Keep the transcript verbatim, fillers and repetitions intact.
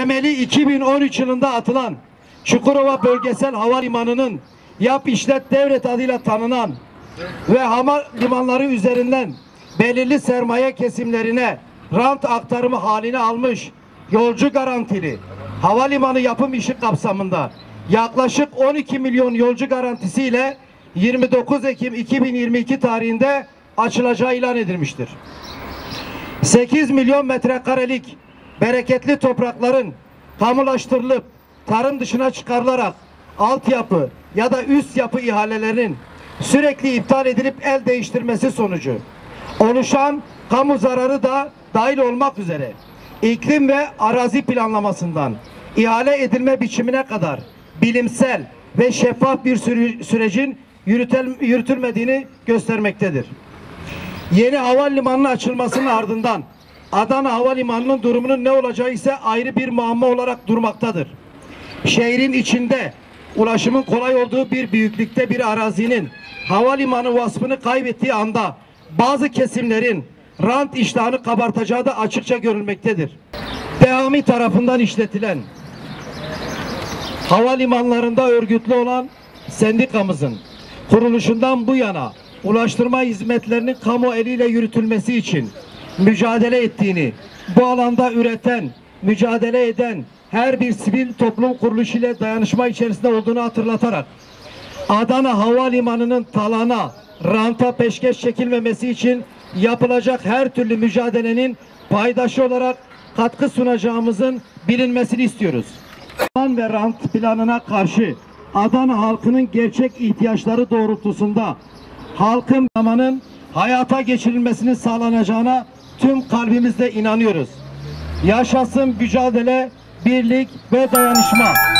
temeli iki bin on üç yılında atılan Çukurova Bölgesel Havalimanı'nın yap işlet devlet adıyla tanınan ve havalimanları üzerinden belirli sermaye kesimlerine rant aktarımı halini almış yolcu garantili havalimanı yapım işi kapsamında yaklaşık on iki milyon yolcu garantisiyle yirmi dokuz Ekim iki bin yirmi iki tarihinde açılacağı ilan edilmiştir. sekiz milyon metrekarelik bereketli toprakların kamulaştırılıp tarım dışına çıkarılarak altyapı ya da üst yapı ihalelerinin sürekli iptal edilip el değiştirmesi sonucu oluşan kamu zararı da dahil olmak üzere iklim ve arazi planlamasından ihale edilme biçimine kadar bilimsel ve şeffaf bir süre, sürecin yürütel, yürütülmediğini göstermektedir. Yeni havalimanının açılmasının ardından Adana Havalimanı'nın durumunun ne olacağı ise ayrı bir muamma olarak durmaktadır. Şehrin içinde ulaşımın kolay olduğu bir büyüklükte bir arazinin havalimanı vasfını kaybettiği anda bazı kesimlerin rant iştahını kabartacağı da açıkça görülmektedir. DEHAMİ tarafından işletilen havalimanlarında örgütlü olan sendikamızın kuruluşundan bu yana ulaştırma hizmetlerinin kamu eliyle yürütülmesi için mücadele ettiğini, bu alanda üreten, mücadele eden her bir sivil toplum kuruluşu ile dayanışma içerisinde olduğunu hatırlatarak Adana Havalimanı'nın talana, ranta peşkeş çekilmemesi için yapılacak her türlü mücadelenin paydaşı olarak katkı sunacağımızın bilinmesini istiyoruz. Plan ve rant planına karşı Adana halkının gerçek ihtiyaçları doğrultusunda halkın zamanın hayata geçirilmesinin sağlanacağına tüm kalbimizle inanıyoruz. Yaşasın mücadele, birlik ve dayanışma.